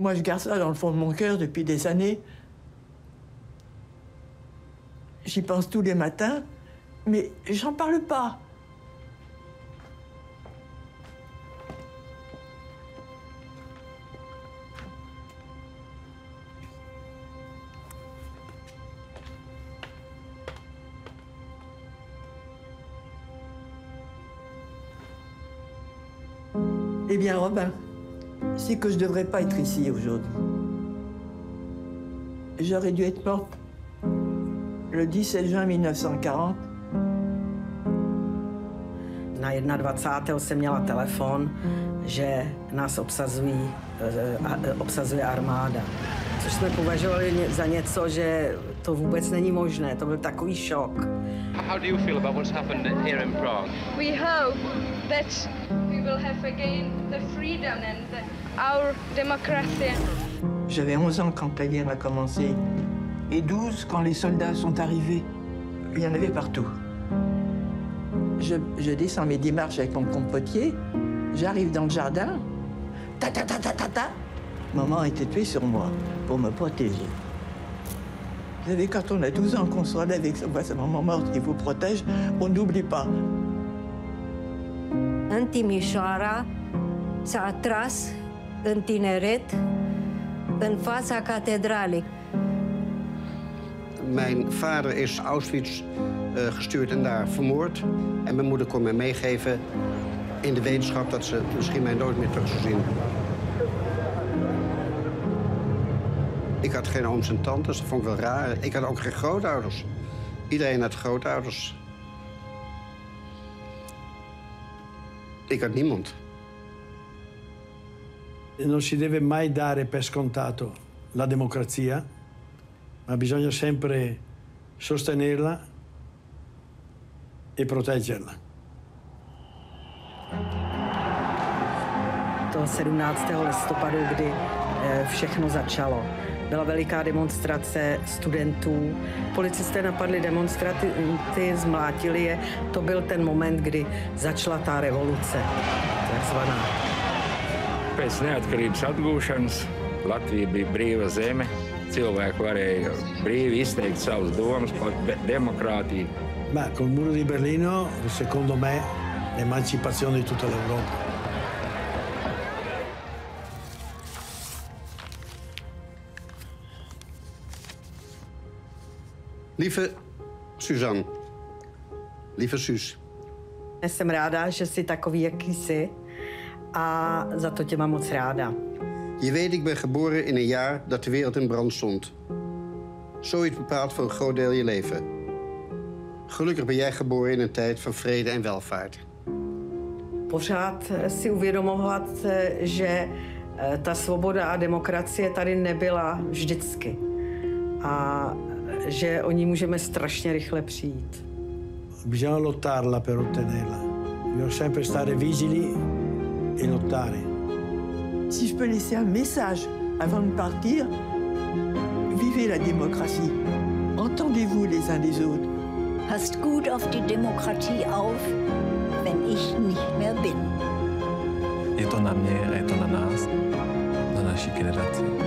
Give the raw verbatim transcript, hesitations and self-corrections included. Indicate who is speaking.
Speaker 1: Moi, je garde ça dans le fond de mon cœur depuis des années. J'y pense tous les matins, mais j'en parle pas. Eh bien, Robin, c'est que je ne devrais pas être ici aujourd'hui. J'aurais dû être morte le dix-sept juin mille neuf cent quarante.
Speaker 2: Na dvacátého prvního jsem měla telefon, že nás obsazují, obsazuje armáda. Což jsme považovali za něco, že to vůbec není možné. To byl takový šok.
Speaker 3: How do you feel about what's happened here in Prague?
Speaker 4: We hope that we will have again the freedom and the, our democracy.
Speaker 1: J'avais onze ans quand la guerre a commencé et douze quand les soldats sont arrivés. Il y en avait partout. Je, je descends mes démarches avec mon compotier, j'arrive dans le jardin, ta ta ta ta ta ta. Maman a été tuée sur moi pour me protéger. Vous savez, quand on a douze ans, qu'on se relève avec sa maman morte qui vous protège, on n'oublie pas.
Speaker 5: În Timișoara s-a atras în tineret în fața catedralei.
Speaker 6: Mijn vader is Auschwitz uh, gestuurd en daar vermoord. En mijn moeder kon mij meegeven in de wetenschap dat ze misschien mij nooit meer terug zou zien. Ik had geen ooms en tantes, dat vond ik wel raar. Ik had ook geen grootouders. Iedereen had grootouders. Ik had niemand.
Speaker 7: Non si deve mai dare per scontato la democrazia, ma bisogna sempre sostenerla e proteggerla.
Speaker 2: To sedmnáctého listopadu, kdy všechno začalo. Byla veliká demonstrace studentů. Policisté napadli demonstranty, zmlátili je. To byl ten moment, kdy začala tā revoluce, takzvaná.
Speaker 3: Pēc neatkarības atgūšanas Latvija bija brīva zeme. Cilvēki varēja brīvi izteikt savas domas par demokrātiju.
Speaker 7: Ma col muro di Berlino, secondo me, l'emancipazione di tutta l'Europa.
Speaker 6: Lieve Suzanne, lieve Suus.
Speaker 2: Jsem ráda, že jsi takový, jaký jsi, a za to tě mám moc ráda.
Speaker 6: Je weet, ik ben geboren in een jaar dat de wereld in brand stond. Zoiets bepaalt voor een groot deel je leven. Gelukkig ben jij geboren in een tijd van vrede en welvaart.
Speaker 2: Pořád si uvědomovat, že ta svoboda a demokracie tady nebyla vždycky. A že o ní můžeme strašně rychle přijít.
Speaker 7: Bisogna lottarla per ottenerla. Bisogna sempre stare vigili e lottare.
Speaker 1: Si je peux laisser un message avant de partir, vivez la démocratie. Entendez-vous les uns les autres.
Speaker 5: Passt gut auf die Demokratie auf, wenn ich nicht mehr bin.
Speaker 8: Je to na mě a je to na nás, na naší generaci.